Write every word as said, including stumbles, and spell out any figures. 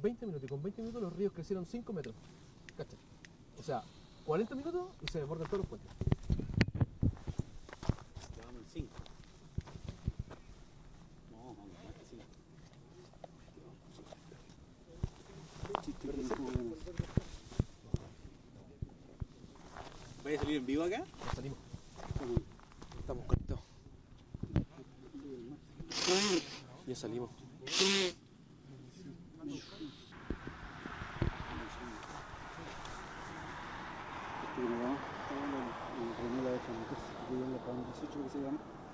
veinte minutos. Y con veinte minutos los ríos crecieron cinco metros. ¿Cachai? O sea, cuarenta minutos y se desbordan todos los puentes. Llevamos en cinco. No, vamos a ver que cinco. ¿Vais a salir en vivo acá? Ya salimos. Estamos conectados. Ya salimos. Este que nos vamos, estamos en la remera de San Lucas, que en la dieciocho que se llama.